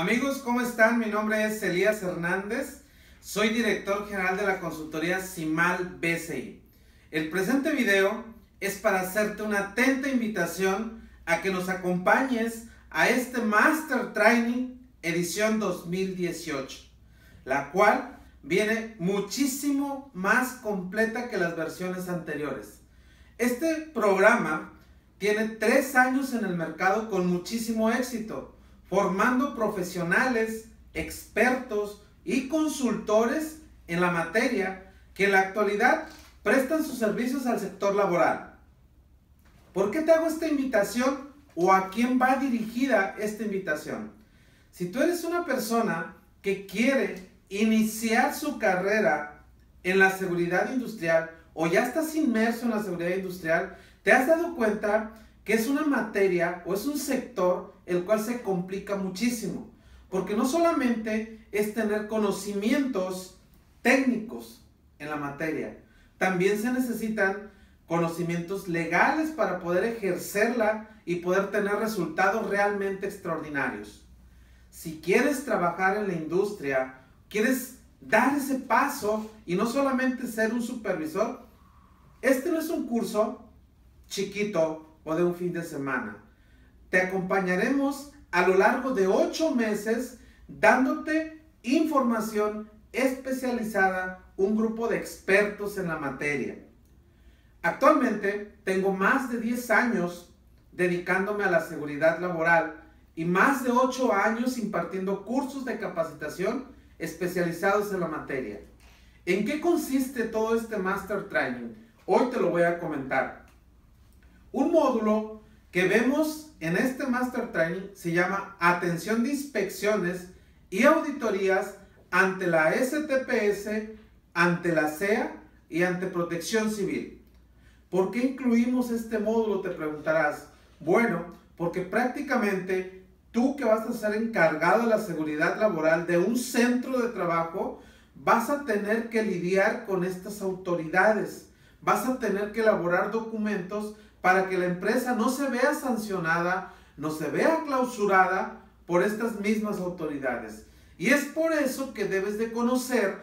Amigos, ¿cómo están? Mi nombre es Elías Hernández, soy director general de la consultoría CIMAL BCI. El presente video es para hacerte una atenta invitación a que nos acompañes a este Master Training edición 2018, la cual viene muchísimo más completa que las versiones anteriores. Este programa tiene 3 años en el mercado con muchísimo éxito, formando profesionales, expertos y consultores en la materia que en la actualidad prestan sus servicios al sector laboral. ¿Por qué te hago esta invitación o a quién va dirigida esta invitación? Si tú eres una persona que quiere iniciar su carrera en la seguridad industrial o ya estás inmerso en la seguridad industrial, te has dado cuenta que es una materia o es un sector el cual se complica muchísimo, porque no solamente es tener conocimientos técnicos en la materia, también se necesitan conocimientos legales para poder ejercerla y poder tener resultados realmente extraordinarios. Si quieres trabajar en la industria, quieres dar ese paso y no solamente ser un supervisor, este no es un curso chiquito o de un fin de semana. Te acompañaremos a lo largo de 8 meses dándote información especializada, un grupo de expertos en la materia. Actualmente tengo más de 10 años dedicándome a la seguridad laboral y más de 8 años impartiendo cursos de capacitación especializados en la materia. ¿En qué consiste todo este Master Training? Hoy te lo voy a comentar. Un módulo que vemos en este Master Training se llama Atención de Inspecciones y Auditorías ante la STPS, ante la CEA y ante Protección Civil. ¿Por qué incluimos este módulo? Te preguntarás. Bueno, porque prácticamente tú que vas a ser encargado de la seguridad laboral de un centro de trabajo, vas a tener que lidiar con estas autoridades. Vas a tener que elaborar documentos para que la empresa no se vea sancionada, no se vea clausurada por estas mismas autoridades. Y es por eso que debes de conocer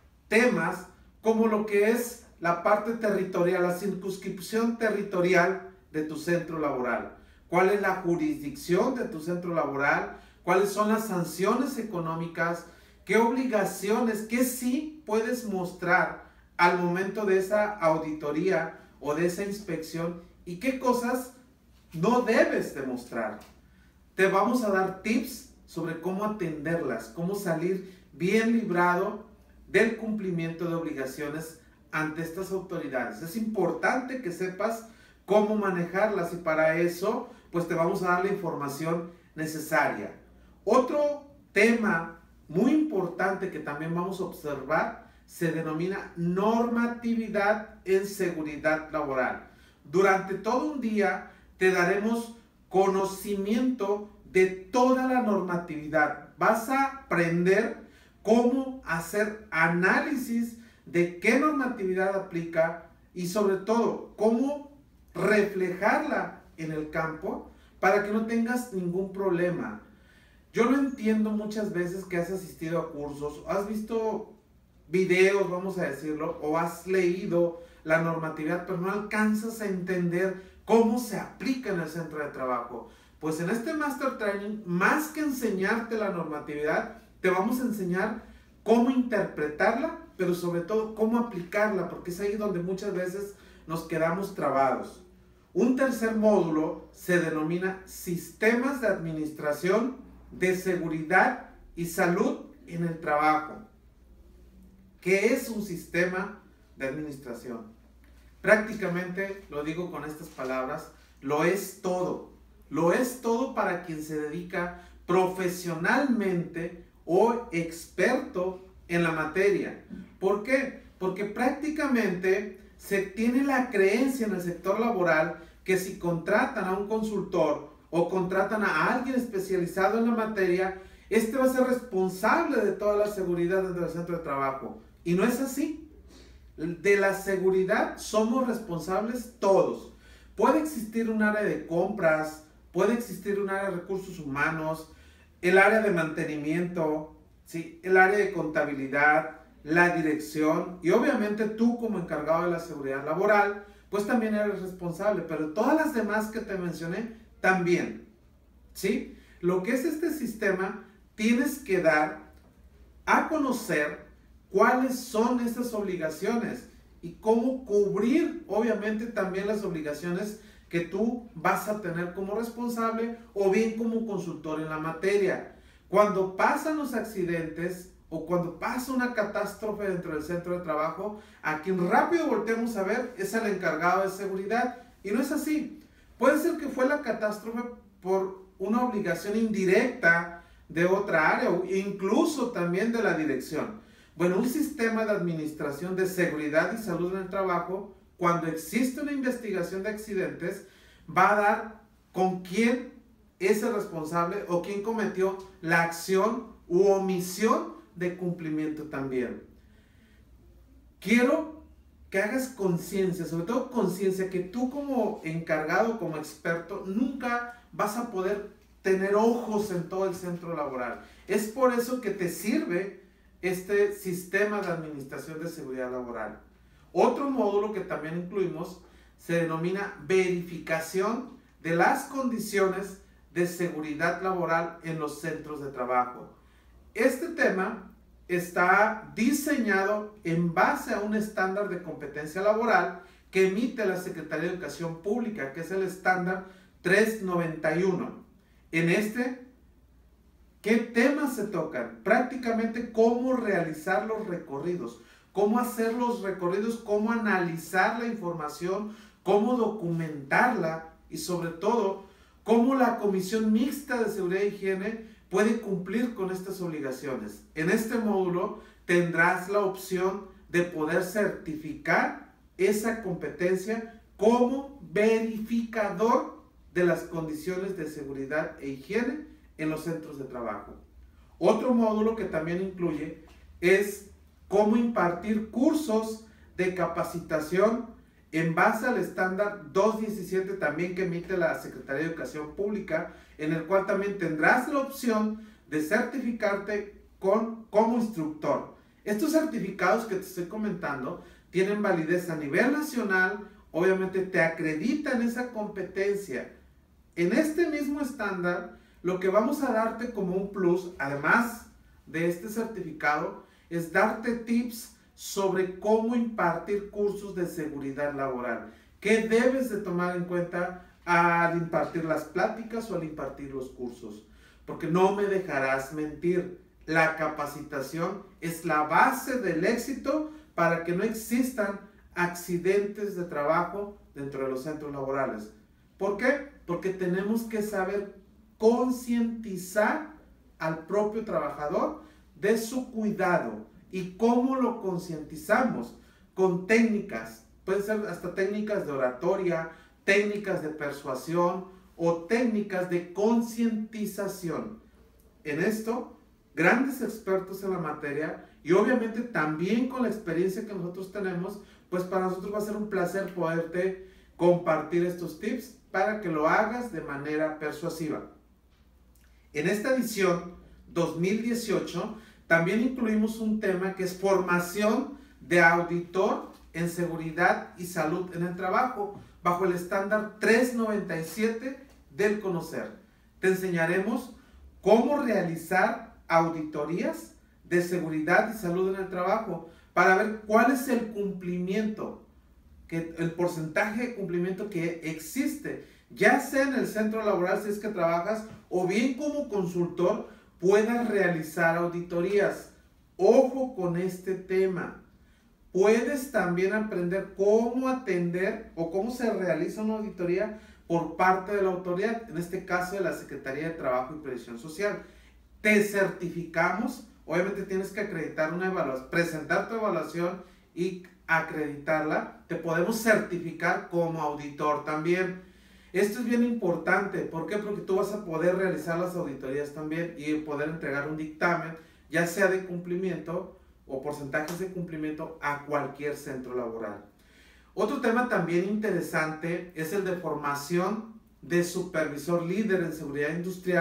temas como lo que es la parte territorial, la circunscripción territorial de tu centro laboral. ¿Cuál es la jurisdicción de tu centro laboral? ¿Cuáles son las sanciones económicas? ¿Qué obligaciones, qué sí puedes mostrar al momento de esa auditoría o de esa inspección? ¿Y qué cosas no debes demostrar? Te vamos a dar tips sobre cómo atenderlas, cómo salir bien librado del cumplimiento de obligaciones ante estas autoridades. Es importante que sepas cómo manejarlas y para eso pues te vamos a dar la información necesaria. Otro tema muy importante que también vamos a observar se denomina normatividad en seguridad laboral. Durante todo un día te daremos conocimiento de toda la normatividad. Vas a aprender cómo hacer análisis de qué normatividad aplica y sobre todo cómo reflejarla en el campo para que no tengas ningún problema. Yo no entiendo muchas veces que has asistido a cursos, has visto videos, vamos a decirlo, o has leído la normatividad, pero no alcanzas a entender cómo se aplica en el centro de trabajo. Pues en este Master Training, más que enseñarte la normatividad, te vamos a enseñar cómo interpretarla, pero sobre todo cómo aplicarla, porque es ahí donde muchas veces nos quedamos trabados. Un tercer módulo se denomina Sistemas de Administración de Seguridad y Salud en el Trabajo. ¿Qué es un sistema de administración? Prácticamente, lo digo con estas palabras, lo es todo. Lo es todo para quien se dedica profesionalmente o experto en la materia. ¿Por qué? Porque prácticamente se tiene la creencia en el sector laboral que si contratan a un consultor o contratan a alguien especializado en la materia, este va a ser responsable de toda la seguridad dentro del centro de trabajo. Y no es así. De la seguridad somos responsables todos. Puede existir un área de compras, puede existir un área de recursos humanos, el área de mantenimiento, ¿sí? El área de contabilidad, la dirección y obviamente tú como encargado de la seguridad laboral, pues también eres responsable, pero todas las demás que te mencioné también, ¿sí? Lo que es este sistema, tienes que dar a conocer cuáles son estas obligaciones y cómo cubrir obviamente también las obligaciones que tú vas a tener como responsable o bien como consultor en la materia. Cuando pasan los accidentes o cuando pasa una catástrofe dentro del centro de trabajo, a quien rápido volteamos a ver es el encargado de seguridad. Y no es así. Puede ser que fue la catástrofe por una obligación indirecta de otra área o incluso también de la dirección. Bueno, un sistema de administración de seguridad y salud en el trabajo, cuando existe una investigación de accidentes, va a dar con quién es el responsable o quién cometió la acción u omisión de cumplimiento también. Quiero que hagas conciencia, sobre todo conciencia, que tú como encargado, como experto, nunca vas a poder tener ojos en todo el centro laboral. Es por eso que te sirve este sistema de administración de seguridad laboral. Otro módulo que también incluimos se denomina verificación de las condiciones de seguridad laboral en los centros de trabajo. Este tema está diseñado en base a un estándar de competencia laboral que emite la Secretaría de Educación Pública, que es el estándar 391. En este, ¿qué temas se tocan? Prácticamente cómo realizar los recorridos, cómo hacer los recorridos, cómo analizar la información, cómo documentarla y sobre todo, cómo la Comisión Mixta de Seguridad e Higiene puede cumplir con estas obligaciones. En este módulo tendrás la opción de poder certificar esa competencia como verificador de las condiciones de seguridad e higiene en los centros de trabajo. Otro módulo que también incluye es cómo impartir cursos de capacitación en base al estándar 217 también que emite la Secretaría de Educación Pública, en el cual también tendrás la opción de certificarte como instructor. Estos certificados que te estoy comentando tienen validez a nivel nacional, obviamente te acreditan esa competencia. En este mismo estándar, lo que vamos a darte como un plus, además de este certificado, es darte tips sobre cómo impartir cursos de seguridad laboral. ¿Qué debes de tomar en cuenta al impartir las pláticas o al impartir los cursos? Porque no me dejarás mentir, la capacitación es la base del éxito para que no existan accidentes de trabajo dentro de los centros laborales. ¿Por qué? Porque tenemos que saber concientizar al propio trabajador de su cuidado. ¿Y cómo lo concientizamos? Con técnicas, pueden ser hasta técnicas de oratoria, técnicas de persuasión o técnicas de concientización. En esto, grandes expertos en la materia y obviamente también con la experiencia que nosotros tenemos, pues para nosotros va a ser un placer poderte compartir estos tips para que lo hagas de manera persuasiva. En esta edición 2018 también incluimos un tema que es formación de auditor en seguridad y salud en el trabajo bajo el estándar 397 del Conocer. Te enseñaremos cómo realizar auditorías de seguridad y salud en el trabajo para ver cuál es el cumplimiento, el porcentaje de cumplimiento que existe, ya sea en el centro laboral si es que trabajas o bien como consultor puedas realizar auditorías. Ojo con este tema. Puedes también aprender cómo atender o cómo se realiza una auditoría por parte de la autoridad, en este caso de la Secretaría de Trabajo y Previsión Social. Te certificamos, obviamente tienes que acreditar una evaluación, presentar tu evaluación y acreditarla. Te podemos certificar como auditor también. Esto es bien importante. ¿Por qué? Porque tú vas a poder realizar las auditorías también y poder entregar un dictamen, ya sea de cumplimiento o porcentajes de cumplimiento a cualquier centro laboral. Otro tema también interesante es el de formación de supervisor líder en seguridad industrial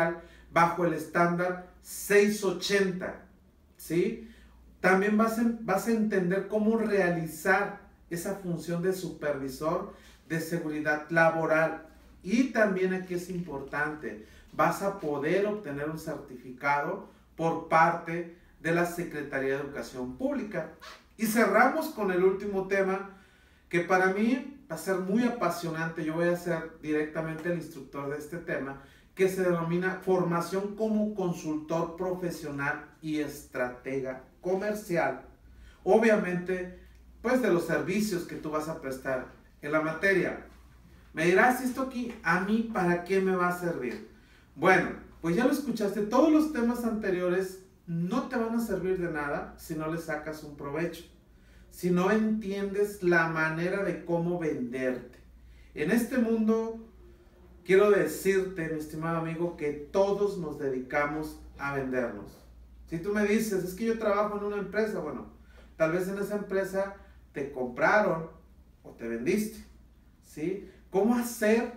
bajo el estándar 680, ¿sí? También vas a entender cómo realizar esa función de supervisor de seguridad laboral. Y también aquí es importante, vas a poder obtener un certificado por parte de la Secretaría de Educación Pública. Y cerramos con el último tema, que para mí va a ser muy apasionante. Yo voy a ser directamente el instructor de este tema, que se denomina formación como consultor profesional y estratega comercial. Obviamente, pues de los servicios que tú vas a prestar en la materia. Me dirás, esto aquí, ¿a mí para qué me va a servir? Bueno, pues ya lo escuchaste, todos los temas anteriores no te van a servir de nada si no le sacas un provecho, si no entiendes la manera de cómo venderte. En este mundo, quiero decirte, mi estimado amigo, que todos nos dedicamos a vendernos. Si tú me dices, es que yo trabajo en una empresa, bueno, tal vez en esa empresa te compraron o te vendiste, ¿sí? ¿Cómo hacer,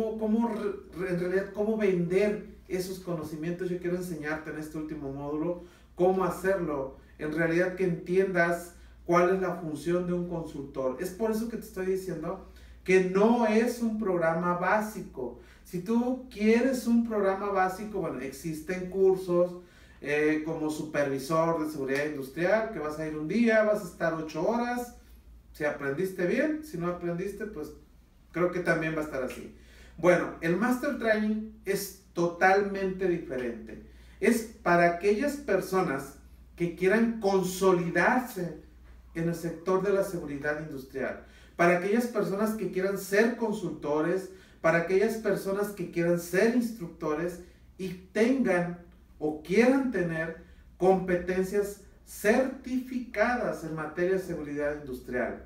en realidad, cómo vender esos conocimientos? Yo quiero enseñarte en este último módulo cómo hacerlo. En realidad, que entiendas cuál es la función de un consultor. Es por eso que te estoy diciendo que no es un programa básico. Si tú quieres un programa básico, bueno, existen cursos como supervisor de seguridad industrial, que vas a ir un día, vas a estar 8 horas. Si aprendiste bien, si no aprendiste, pues creo que también va a estar así. Bueno, el Master Training es totalmente diferente. Es para aquellas personas que quieran consolidarse en el sector de la seguridad industrial, para aquellas personas que quieran ser consultores, para aquellas personas que quieran ser instructores y tengan o quieran tener competencias certificadas en materia de seguridad industrial.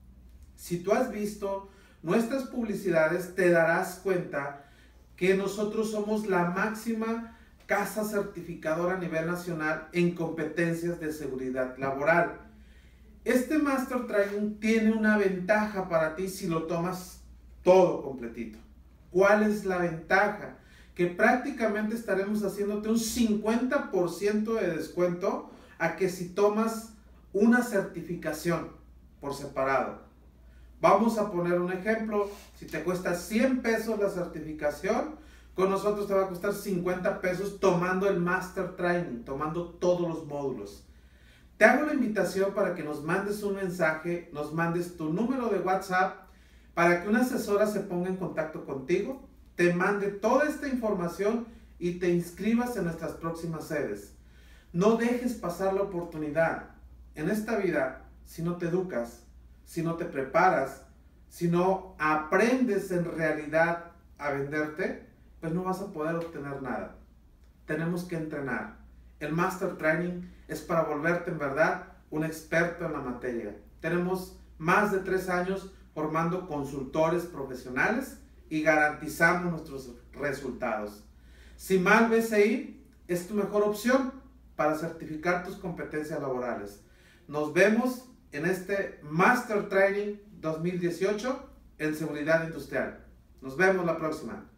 Si tú has visto nuestras publicidades, te darás cuenta que nosotros somos la máxima casa certificadora a nivel nacional en competencias de seguridad laboral. Este Master Training tiene una ventaja para ti si lo tomas todo completito. ¿Cuál es la ventaja? Que prácticamente estaremos haciéndote un 50% de descuento a que si tomas una certificación por separado. Vamos a poner un ejemplo. Si te cuesta 100 pesos la certificación, con nosotros te va a costar 50 pesos tomando el Master Training, tomando todos los módulos. Te hago la invitación para que nos mandes un mensaje, nos mandes tu número de WhatsApp, para que una asesora se ponga en contacto contigo, te mande toda esta información y te inscribas en nuestras próximas sedes. No dejes pasar la oportunidad. En esta vida, si no te educas, si no te preparas, si no aprendes en realidad a venderte, pues no vas a poder obtener nada. Tenemos que entrenar. El Master Training es para volverte en verdad un experto en la materia. Tenemos más de 3 años formando consultores profesionales y garantizamos nuestros resultados. CIMAL BCI es tu mejor opción para certificar tus competencias laborales. Nos vemos en este Master Training 2018 en seguridad industrial. Nos vemos la próxima.